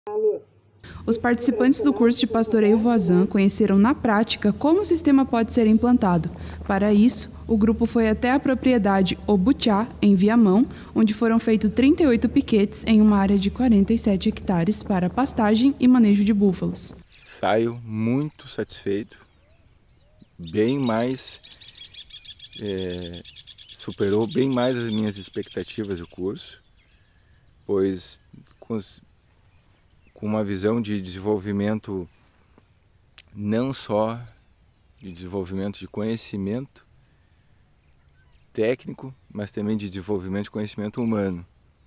Os participantes do curso de pastoreio Voisin conheceram na prática como o sistema pode ser implantado. Para isso, o grupo foi até a propriedade Obutiá, em Viamão, onde foram feitos 38 piquetes em uma área de 47 hectares para pastagem e manejo de búfalos. Saio muito satisfeito, bem mais, superou bem mais as minhas expectativas do curso, pois com uma visão de desenvolvimento, não só de desenvolvimento de conhecimento técnico, mas também de desenvolvimento de conhecimento humano,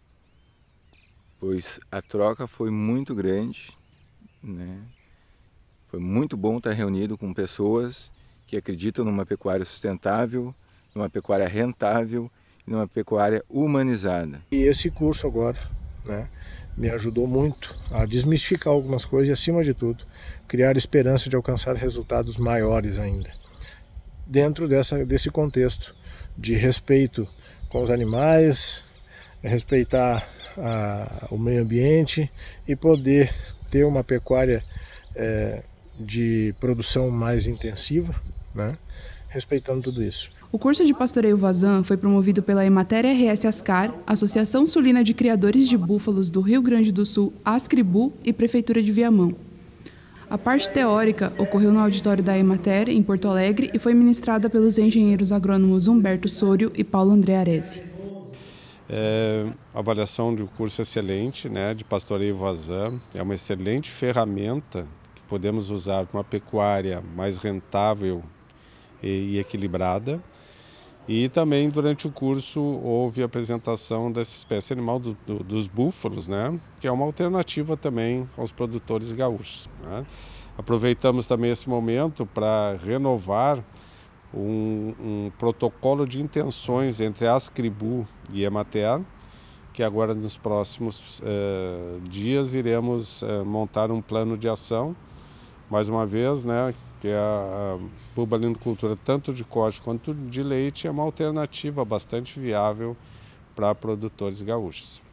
pois a troca foi muito grande, né? Foi muito bom estar reunido com pessoas que acreditam numa pecuária sustentável, numa pecuária rentável e numa pecuária humanizada. E esse curso agora, né, me ajudou muito a desmistificar algumas coisas e, acima de tudo, criar esperança de alcançar resultados maiores ainda. Dentro desse contexto de respeito com os animais, respeitar o meio ambiente e poder ter uma pecuária de produção mais intensiva, né, respeitando tudo isso. O curso de pastoreio Voisin foi promovido pela Emater RS Ascar, Associação Sulina de Criadores de Búfalos do Rio Grande do Sul, Ascribu e Prefeitura de Viamão. A parte teórica ocorreu no auditório da Emater, em Porto Alegre, e foi ministrada pelos engenheiros agrônomos Humberto Sório e Paulo André Aresi. A avaliação do curso excelente, né, de pastoreio Voisin, é uma excelente ferramenta que podemos usar para uma pecuária mais rentável e equilibrada. E também durante o curso houve a apresentação dessa espécie animal dos búfalos, né, que é uma alternativa também aos produtores gaúchos, né. Aproveitamos também esse momento para renovar um protocolo de intenções entre a Ascribu e a Emater, que agora nos próximos dias iremos montar um plano de ação, mais uma vez, né, que a búbalinocultura, tanto de corte quanto de leite, é uma alternativa bastante viável para produtores gaúchos.